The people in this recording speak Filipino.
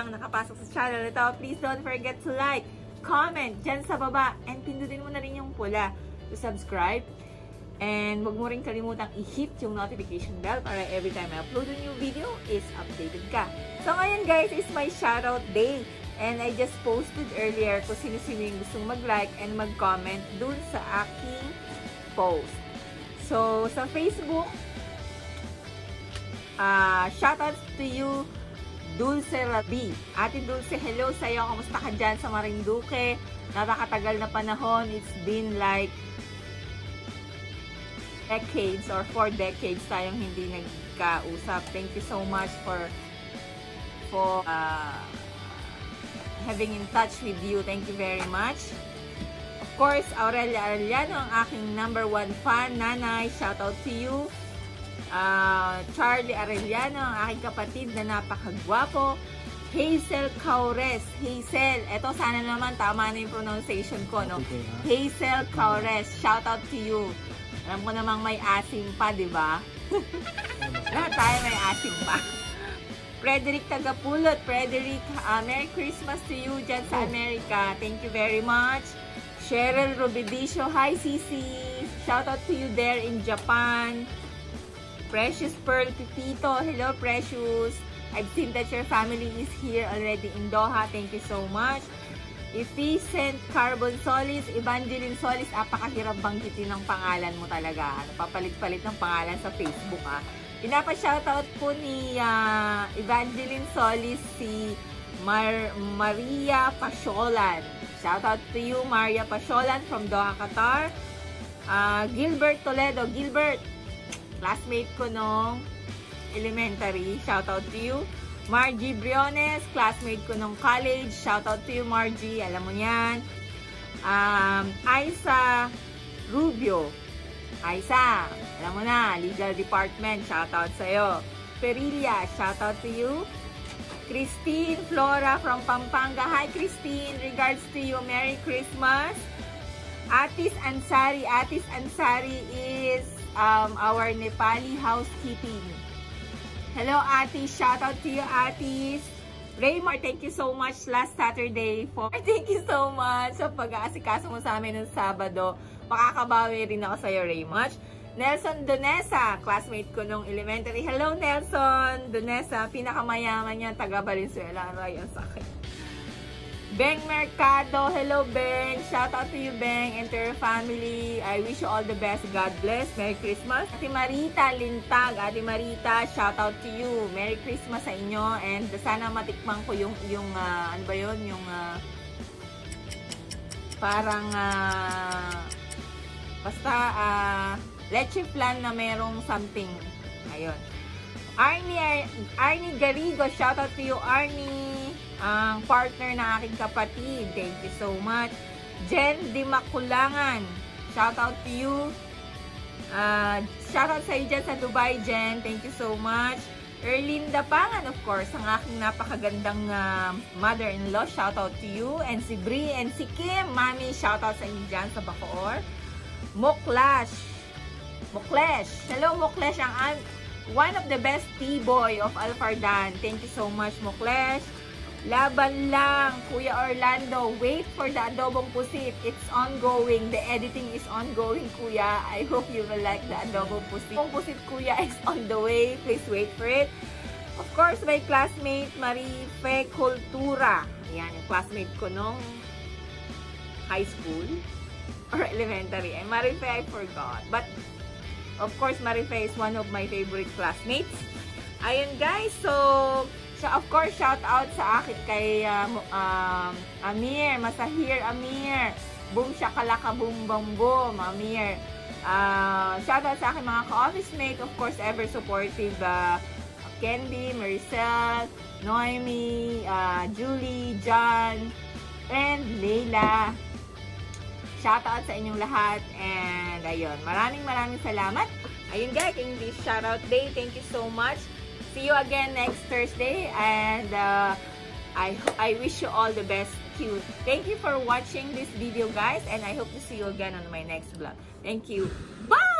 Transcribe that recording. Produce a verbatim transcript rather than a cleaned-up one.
lang nakapasok sa channel ito, please don't forget to like, comment dyan sa baba, and pindutin mo na rin yung pula to subscribe. And wag mo rin kalimutang i-hit yung notification bell para every time I upload a new video is updated ka. So ngayon guys, is my shoutout day. And I just posted earlier kung sino-sino yung gustong mag-like and mag-comment dun sa aking post. So sa Facebook, uh, shoutouts to you, Dulce Rabi. Ate Dulce, hello sa'yo. Kamusta ka dyan sa Marinduque? Napakatagal na panahon. It's been like decades or four decades tayong hindi nagkausap. Thank you so much for for uh, having in touch with you. Thank you very much. Of course, Aurelia Arellano, ang aking number one fan. Nanay, shout out to you. Uh, Charlie Arellano, ang aking kapatid na napakagwapo. Hazel Caures. Hazel, eto sana naman tama na yung pronunciation ko, no? Hazel Caures, shout out to you. Alam ko namang may asim pa, di ba? Lahat tayo may asim pa. Frederick Tagapulot. Frederick, uh, Merry Christmas to you dyan sa Amerika. Thank you very much. Cheryl Rubidicio. Hi, Sisi. Shout out to you there in Japan. Precious Pearl Pipito. Hello, Precious. I've seen that your family is here already in Doha. Thank you so much. Efficient Carbon Solis, Evangeline Solis, apakahirap banggitin ng pangalan mo talaga. Ano, papalit-palit ng pangalan sa Facebook, ha. Pinapa-shoutout po ni uh, Evangeline Solis si Mar Maria Pasyolan. Shoutout to you, Maria Pasyolan from Doha, Qatar. Uh, Gilbert Toledo. Gilbert, classmate ko nung elementary. Shoutout to you. Margie Briones, classmate ko nung college. Shoutout to you, Margie. Alam mo yan. Um, Aisa Rubio. Aisa, alam mo na, Legal Department. Shoutout sa'yo. Perilia, shoutout to you. Christine Flora from Pampanga. Hi, Christine. Regards to you. Merry Christmas. Atis Ansari. Atis Ansari is um, our Nepali housekeeping. Hello, Atis. Shout out to you, Atis. Raymar, thank you so much last Saturday for... Thank you so much sa pag-aasikaso mo sa amin ng Sabado. Makakabawi rin ako sa'yo, Raymar. Nelson Donesa, classmate ko nung elementary. Hello, Nelson Donesa. Pinakamayaman niya, taga Valenzuela. Aray, ang sakit. Beng Mercado. Hello, Beng. Shout out to you, Beng, and to your family. I wish you all the best. God bless. Merry Christmas. Ate Marita Lintag. Ate Marita, shout out to you. Merry Christmas sa inyo. And sana matikman ko yung, yung uh, ano ba yun? Yung uh, parang uh, basta uh, leche flan na merong something. Ayun. Arnie, Arnie Garigo. Shout out to you, Arnie. Ang partner na aking kapatid. Thank you so much. Jen Dimakulangan. Shout out to you. Uh, shout out sa iyo dyan sa Dubai, Jen. Thank you so much. Erlinda Pangan, of course, ang aking napakagandang uh, mother-in-law. Shout out to you. And si Bri and si Kim. Mami, shout out sa inyo dyan sa Bacoor. Moklash. Moklesh. Hello, Moklesh. Ang one of the best T-boy of Alfardan. Thank you so much, Moklesh. Laban lang, Kuya Orlando. Wait for the adobong pusit. It's ongoing. The editing is ongoing, Kuya. I hope you will like the adobong pusit. Adobong pusit, Kuya, is on the way. Please wait for it. Of course, my classmate, Marife Cultura. Ayan, yung classmate ko nung high school or elementary. And Marife, I forgot. But, of course, Marife is one of my favorite classmates. Ayun, guys. So, So, of course, shout out sa akin kay um, um, Amir, Masahir Amir, boom shakalaka boom boom boom, Amir. Uh, shout out sa akin mga ka-office mate, of course, ever supportive, uh, Candy, Maricel, Noemi, uh, Julie, John, and Leila. Shout out sa inyong lahat, and ayun, maraming maraming salamat. Ayun guys, in this shout out day, thank you so much. See you again next Thursday, and uh, I, I wish you all the best. Thank you for watching this video, guys, and I hope to see you again on my next vlog. Thank you. Bye!